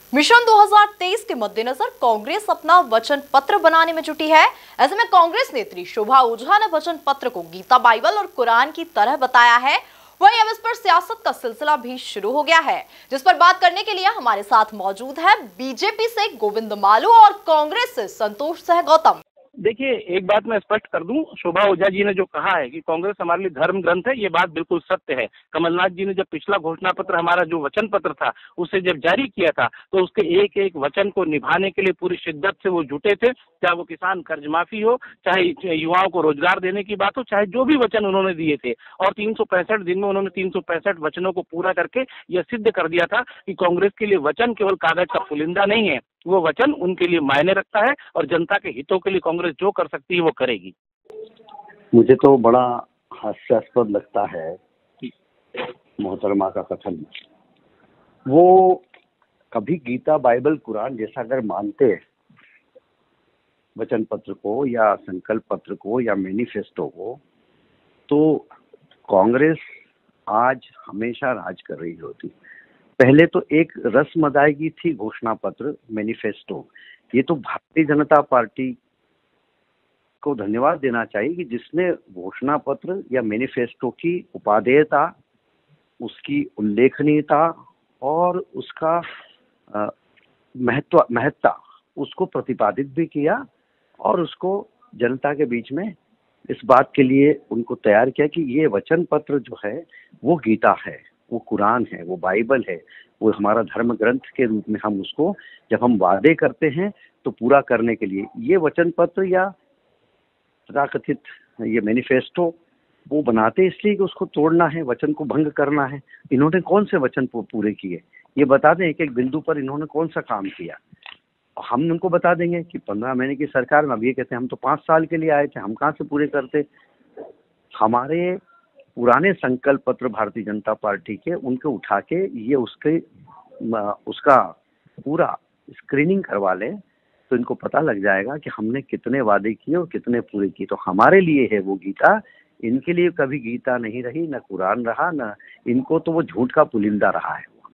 Mission 2023 के मद्देनजर कांग्रेस अपना वचन पत्र बनाने में जुटी है। ऐसे में कांग्रेस नेत्री शोभा ओझा ने वचन पत्र को गीता, बाइबल और कुरान की तरह बताया है। वहीं अब इस पर सियासत का सिलसिला भी शुरू हो गया है, जिस पर बात करने के लिए हमारे साथ मौजूद है बीजेपी से गोविंद मालू और कांग्रेस से संतोष सह गौतम। देखिए, एक बात मैं स्पष्ट कर दूं, शोभा ओझा जी ने जो कहा है कि कांग्रेस हमारे लिए धर्म ग्रंथ है, ये बात बिल्कुल सत्य है। कमलनाथ जी ने जब पिछला घोषणा पत्र, हमारा जो वचन पत्र था, उसे जब जारी किया था, तो उसके एक एक वचन को निभाने के लिए पूरी शिद्दत से वो जुटे थे। चाहे वो किसान कर्ज माफी हो, चाहे युवाओं को रोजगार देने की बात हो, चाहे जो भी वचन उन्होंने दिए थे। और 365 दिन में उन्होंने 365 वचनों को पूरा करके यह सिद्ध कर दिया था कि कांग्रेस के लिए वचन केवल कागज का पुलिंदा नहीं है, वो वचन उनके लिए मायने रखता है और जनता के हितों के लिए कांग्रेस जो कर सकती है वो करेगी। मुझे तो बड़ा हास्यास्पद लगता है मोहतरमा का कथन। वो कभी गीता, बाइबल, कुरान जैसा अगर मानते वचन पत्र को या संकल्प पत्र को या मैनिफेस्टो को, तो कांग्रेस आज हमेशा राज कर रही होती। पहले तो एक रस्म अदायगी थी घोषणा पत्र, मैनिफेस्टो। ये तो भारतीय जनता पार्टी को धन्यवाद देना चाहिए कि जिसने घोषणा पत्र या मैनिफेस्टो की उपादेयता, उसकी उल्लेखनीयता और उसका महत्ता उसको प्रतिपादित भी किया और उसको जनता के बीच में इस बात के लिए उनको तैयार किया कि ये वचन पत्र जो है वो गीता है, वो कुरान है, वो बाइबल है, वो हमारा धर्म ग्रंथ के रूप में हम उसको जब हम वादे करते हैं तो पूरा करने के लिए ये वचन पत्र या तथाकथित ये मैनिफेस्टो वो बनाते इसलिए कि उसको तोड़ना है, वचन को भंग करना है। इन्होंने कौन से वचन पूरे किए ये बता दें, एक एक बिंदु पर इन्होंने कौन सा काम किया। हम उनको बता देंगे कि 15 महीने की सरकार में, अब ये कहते हैं हम तो 5 साल के लिए आए थे, हम कहाँ से पूरे करते। हमारे पुराने संकल्प पत्र भारतीय जनता पार्टी के, उनके उठा के ये उसका पूरा स्क्रीनिंग करवा लें तो इनको पता लग जाएगा कि हमने कितने वादे किए और कितने पूरे किए। तो हमारे लिए है वो गीता, इनके लिए कभी गीता नहीं रही, न कुरान रहा, न इनको तो वो झूठ का पुलिंदा रहा है।